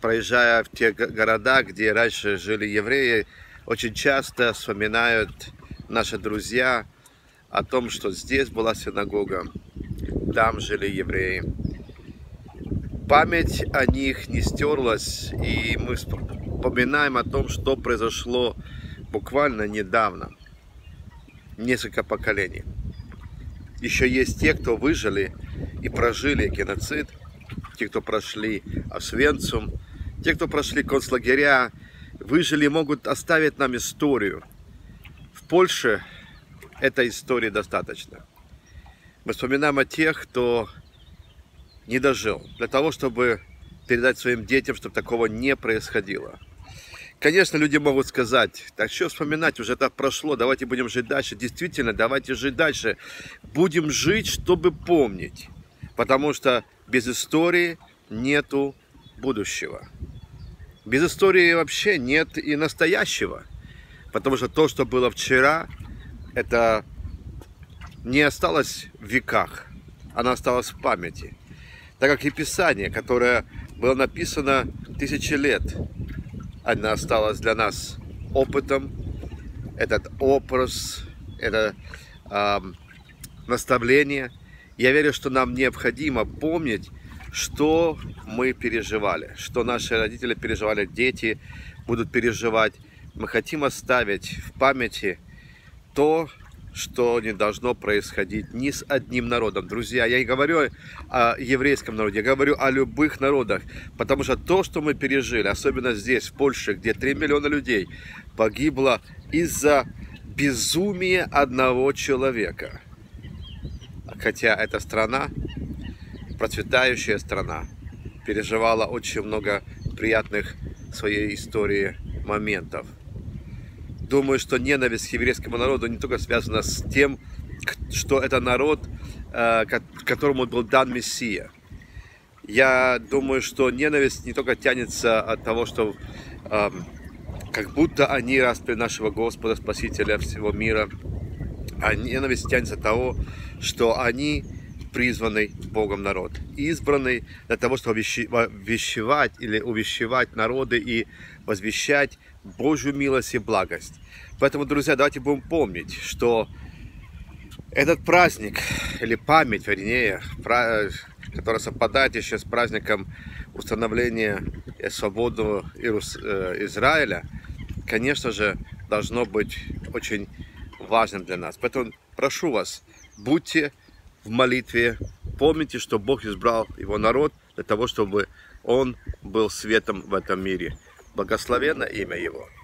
проезжая в те города, где раньше жили евреи, очень часто вспоминают наши друзья о том, что здесь была синагога, там жили евреи. Память о них не стерлась, и мы вспоминаем о том, что произошло буквально недавно, несколько поколений. Еще есть те, кто выжили и прожили геноцид, те, кто прошли Освенцим, те, кто прошли концлагеря, выжили и могут оставить нам историю. В Польше этой истории достаточно. Мы вспоминаем о тех, кто не дожил, для того, чтобы передать своим детям, чтобы такого не происходило. Конечно, люди могут сказать: так что вспоминать, уже это прошло, давайте будем жить дальше. Действительно, давайте жить дальше. Будем жить, чтобы помнить. Потому что без истории нету будущего. Без истории вообще нет и настоящего. Потому что то, что было вчера, это не осталось в веках. Оно осталось в памяти. Так как и Писание, которое было написано тысячи лет, оно осталось для нас опытом. Этот образ, это наставление. Я верю, что нам необходимо помнить, что мы переживали, что наши родители переживали, дети будут переживать. Мы хотим оставить в памяти то, что не должно происходить ни с одним народом. Друзья, я не говорю о еврейском народе, я говорю о любых народах, потому что то, что мы пережили, особенно здесь, в Польше, где 3 миллиона людей погибло из-за безумия одного человека. Хотя эта страна, процветающая страна, переживала очень много приятных в своей истории моментов. Думаю, что ненависть к еврейскому народу не только связана с тем, что это народ, которому был дан Мессия. Я думаю, что ненависть не только тянется от того, что как будто они распяли нашего Господа, Спасителя всего мира, а ненависть тянется от того, что они призванный Богом народ, избранный для того, чтобы вещевать или увещевать народы и возвещать Божью милость и благость. Поэтому, друзья, давайте будем помнить, что этот праздник, или память, вернее, которая совпадает еще с праздником установления свободы Израиля, конечно же, должно быть очень важным для нас. Поэтому прошу вас, будьте в молитве, помните, что Бог избрал его народ для того, чтобы он был светом в этом мире. Благословенно имя его.